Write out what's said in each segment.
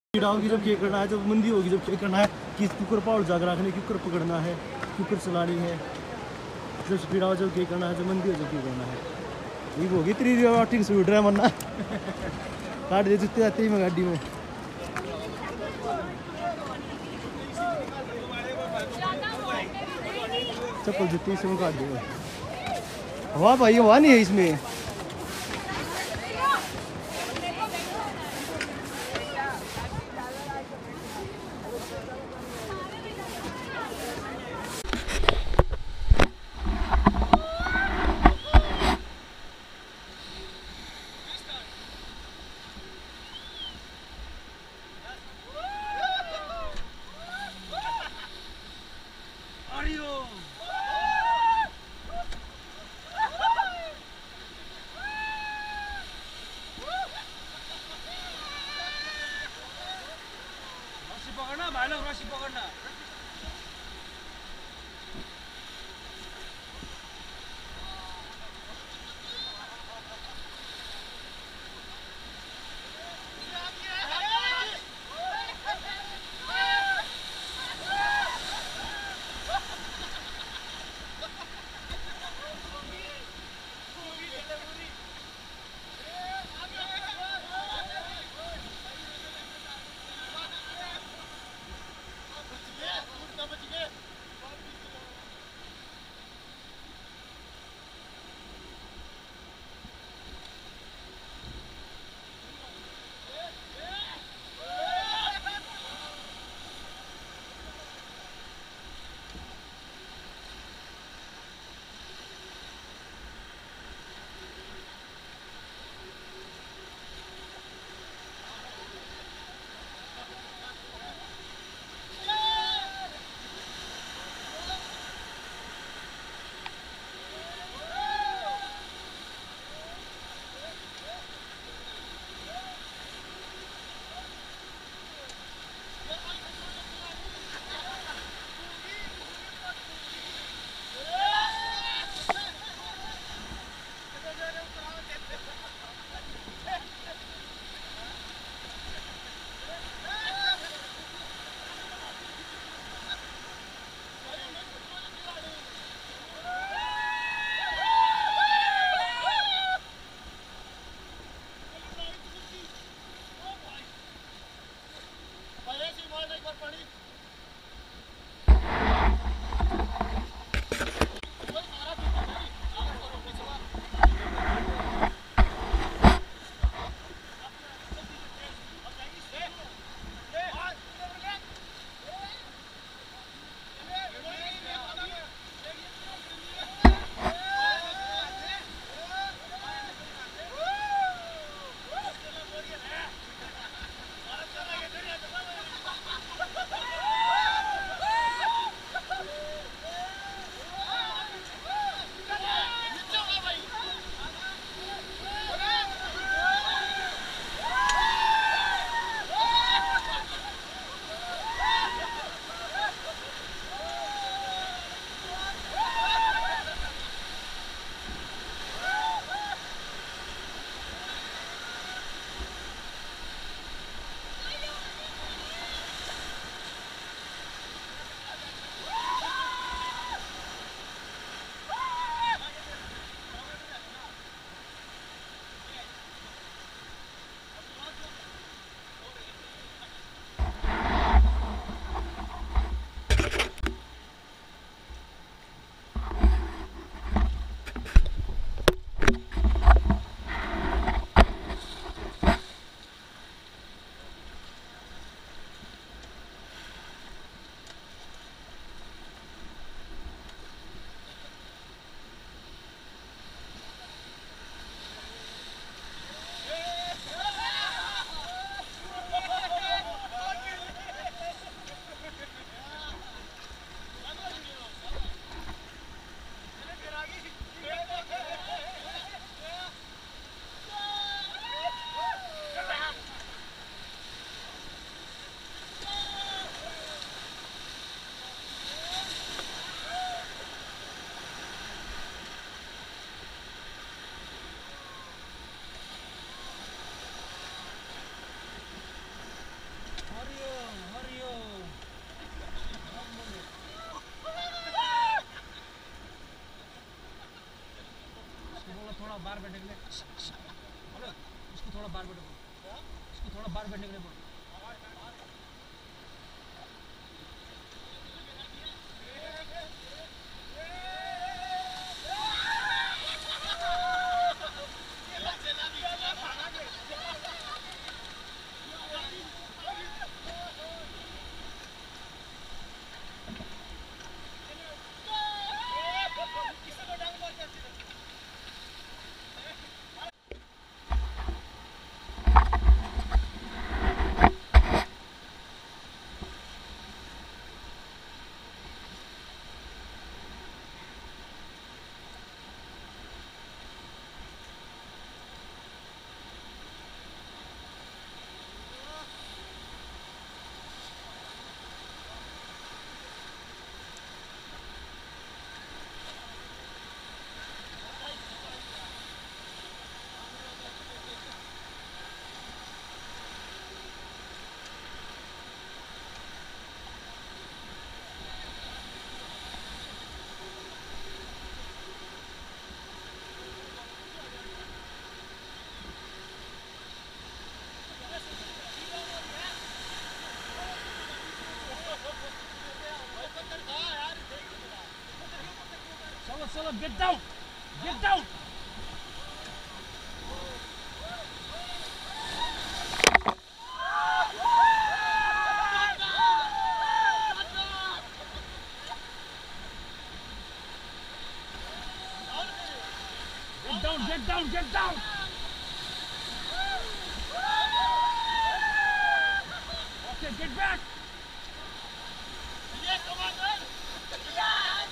कीड़ा होगी जब क्या करना है, जब मंदी होगी जब क्या करना है, किस कुकर पाउड जाकर रखने, कुकर पकड़ना है, कुकर चलानी है, जब स्पीड हो जब क्या करना है, जब मंदी हो जब क्या करना है। ये होगी तेरी रिवाटिंग सूट रहा मरना काट दे जूते आते ही मैं गाड़ी में चप्पल जूती इसमें काट दे। हवा भाई हवा नहीं है इसमें। पकड़ना भाई लोग रस्सी पकड़ना। बाहर बैठने के लिए बोलो, इसको थोड़ा बाहर बैठने बोलो, इसको थोड़ा बाहर बैठने के लिए बोलो। Chalo, get down! Get down! Get down, get down, get down! Okay, get back! Yes, come on, man! Yes!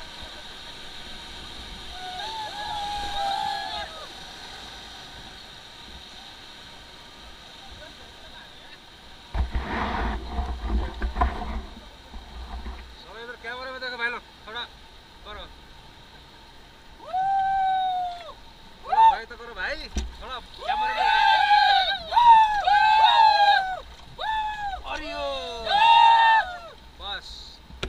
कैमरे में देखो भाई लोग, थोड़ा करो, भाई तो करो भाई, थोड़ा कैमरे में और यो बस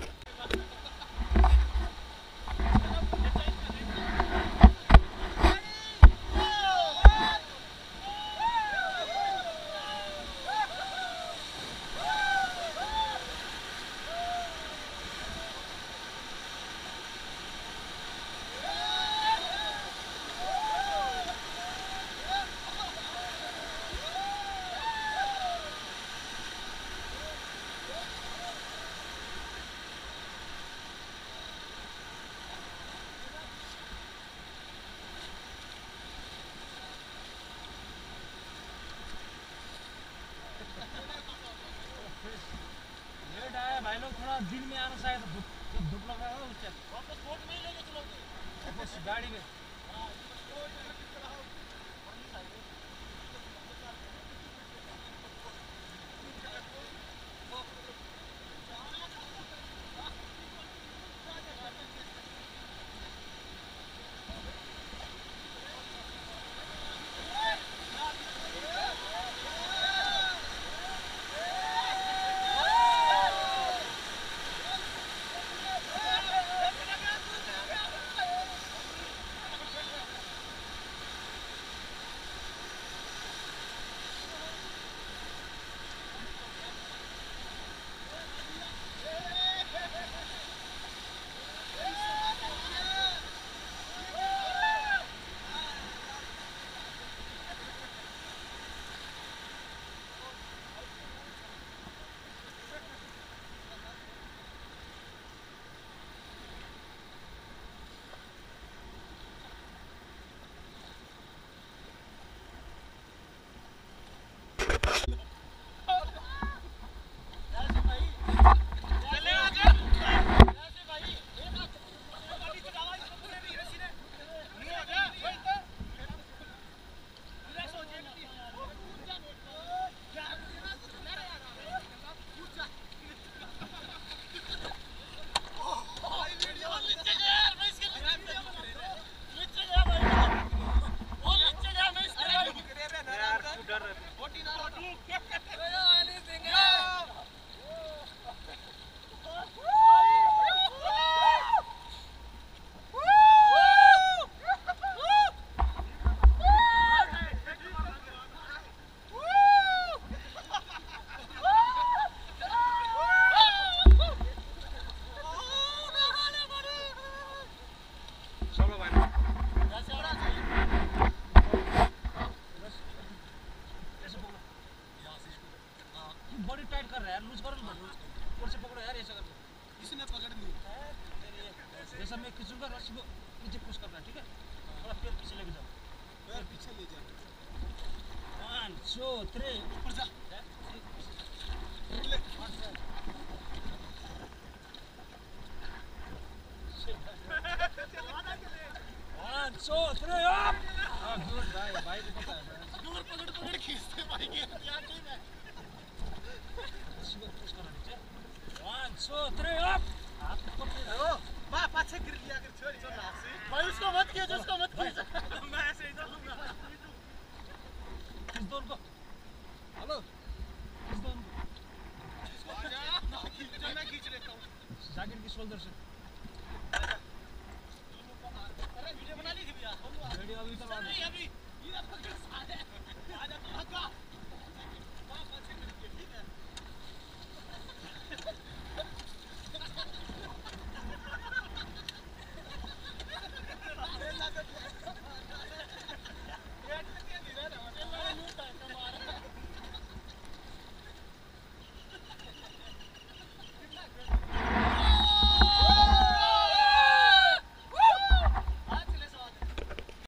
भाई लोग थोड़ा दिन में आना शायद धूप लग रहा है उससे वापस बोट में लेके चलोगे वापस गाड़ी में बॉडी टाइट कर रहा है यार, लूज करो ना, ऊपर से पकड़ो यार, ऐसा करके। इसने पकड़ ली। जैसा मैं खींचूंगा रस्सी को नीचे पुश करना है, ठीक है? थोड़ा पैर पीछे लेके जाओ, पैर पीछे ले जा। 1 2 3 ऊपर जा। One, two, three, up! Oh, good, भाई को पता है। डोर पकड़ खींचते भाई के यार नहीं मैं। रस्सी को पुश करना नीचे। 1 2 3, up! हाथ ऊपर ले जाओ। मां पाछे गिर लिया कर छोड़ छोड़ हाथ से। भाई उसको मत खींच, उसको मत खींच। मैं ऐसे ही चलूंगा। खींच दो उनको।